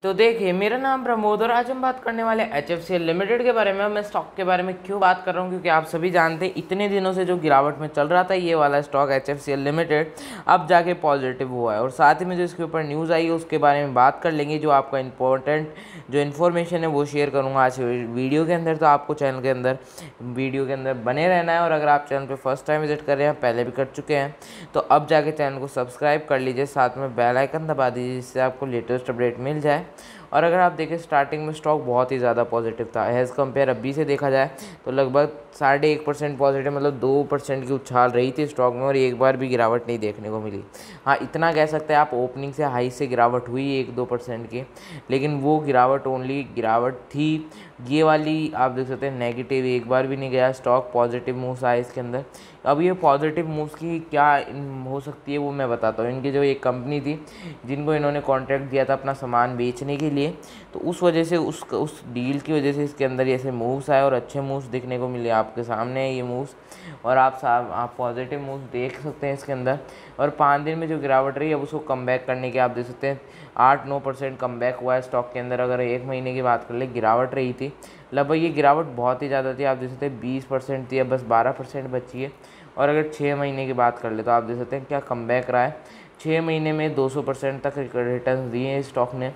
तो देखिए, मेरा नाम प्रमोद और आज हम बात करने वाले HFCL लिमिटेड के बारे में। मैं स्टॉक के बारे में क्यों बात कर रहा हूँ, क्योंकि आप सभी जानते हैं इतने दिनों से जो गिरावट में चल रहा था ये वाला स्टॉक HFCL लिमिटेड अब जाके पॉजिटिव हुआ है। और साथ ही में जो इसके ऊपर न्यूज़ आई है उसके बारे में बात कर लेंगे। जो आपका इंपॉर्टेंट जो इन्फॉर्मेशन है वो शेयर करूँगा आज वीडियो के अंदर। तो आपको चैनल के अंदर वीडियो के अंदर बने रहना है। और अगर आप चैनल पर फर्स्ट टाइम विजिट कर रहे हैं, पहले भी कर चुके हैं, तो अब जाके चैनल को सब्सक्राइब कर लीजिए, साथ में बेल आइकन दबा दीजिए जिससे आपको लेटेस्ट अपडेट मिल जाए। और अगर आप देखें, स्टार्टिंग में स्टॉक बहुत ही ज़्यादा पॉजिटिव था। एज़ कम्पेयर अभी से देखा जाए तो लगभग 1.5% पॉजिटिव, मतलब 2% की उछाल रही थी स्टॉक में और एक बार भी गिरावट नहीं देखने को मिली। हाँ, इतना कह सकते हैं आप, ओपनिंग से हाई से गिरावट हुई 1-2% की, लेकिन वो गिरावट ओनली गिरावट थी। ये वाली आप देख सकते हैं नेगेटिव एक बार भी नहीं गया स्टॉक, पॉजिटिव मूव्स आए इसके अंदर। अब ये पॉजिटिव मूव्स की क्या हो सकती है वो मैं बताता हूँ। इनकी जो एक कंपनी थी जिनको इन्होंने कॉन्ट्रैक्ट दिया था अपना सामान बेचने के लिए, तो उस वजह से उस डील की वजह से इसके अंदर ऐसे मूव्स आए और अच्छे मूव्स दिखने को मिले। आपके सामने है ये मूव्स और आप पॉजिटिव मूव्स देख सकते हैं इसके अंदर। और 5 दिन में जो गिरावट रही है अब उसको कम बैक करने के आप देख सकते हैं 8-9% कम बैक हुआ है स्टॉक के अंदर। अगर 1 महीने की बात कर ले, गिरावट रही थी लगभग, ये गिरावट बहुत ही ज़्यादा थी। आप देख सकते हैं 20% थी, अब बस 12% बची है। और अगर 6 महीने की बात कर ले तो आप देख सकते हैं क्या कम बैक रहा है। 6 महीने में 200% तक रिटर्न दिए हैं स्टॉक ने।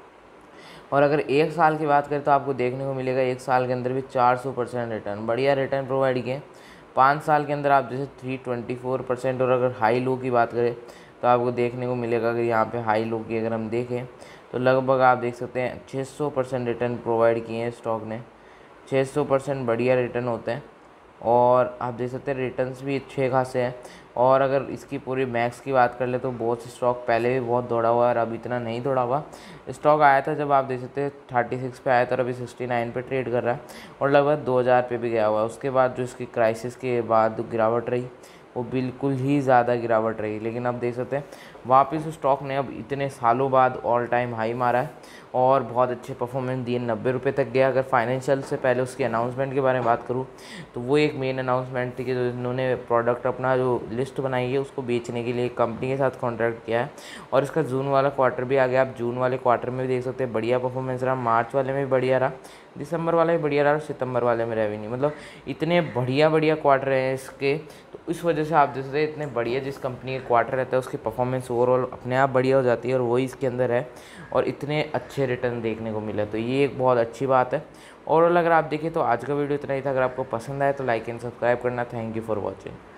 और अगर 1 साल की बात करें तो आपको देखने को मिलेगा 1 साल के अंदर भी 400% रिटर्न, बढ़िया रिटर्न प्रोवाइड किए। 5 साल के अंदर आप जैसे 324%। और अगर हाई लो की बात करें तो आपको देखने को मिलेगा, अगर यहाँ पे हाई लो की अगर हम देखें तो लगभग आप देख सकते हैं 600% रिटर्न प्रोवाइड किए हैं स्टॉक ने। 600% बढ़िया रिटर्न होते हैं। और आप देख सकते हैं रिटर्न्स भी अच्छे खासे हैं। और अगर इसकी पूरी मैक्स की बात कर ले तो बहुत से स्टॉक पहले भी बहुत दौड़ा हुआ है और अब इतना नहीं दौड़ा हुआ। स्टॉक आया था जब आप देख सकते हैं 36 पे आया था और अभी 69 पे ट्रेड कर रहा है और लगभग 2000 पे भी गया हुआ है। उसके बाद जो इसकी क्राइसिस के बाद गिरावट रही वो बिल्कुल ही ज़्यादा गिरावट रही, लेकिन अब देख सकते हैं वापस स्टॉक ने अब इतने सालों बाद ऑल टाइम हाई मारा है और बहुत अच्छे परफॉर्मेंस दिए, 90 रुपये तक गया। अगर फाइनेंशियल से पहले उसकी अनाउंसमेंट के बारे में बात करूँ तो वो एक मेन अनाउंसमेंट थी कि जो इन्होंने प्रोडक्ट अपना जो लिस्ट बनाई है उसको बेचने के लिए एक कंपनी के साथ कॉन्ट्रैक्ट किया है। और इसका जून वाला क्वार्टर भी आ गया। आप जून वाले क्वार्टर में भी देख सकते हैं बढ़िया परफॉर्मेंस रहा, मार्च वाले में भी बढ़िया रहा, दिसंबर वाला भी बढ़िया रहा और सितंबर वाले में रेवेन्यू, मतलब इतने बढ़िया क्वार्टर हैं इसके। तो इस वजह से आप देख सकते हैं इतने बढ़िया जिस कंपनी के क्वार्टर रहता है उसकी परफॉर्मेंस ओवरऑल अपने आप बढ़िया हो जाती है और वही इसके अंदर है और इतने अच्छे रिटर्न देखने को मिले। तो ये एक बहुत अच्छी बात है। ओवरऑल अगर आप देखें तो आज का वीडियो इतना ही था। अगर आपको पसंद आए तो लाइक एंड सब्सक्राइब करना। Thank you for watching.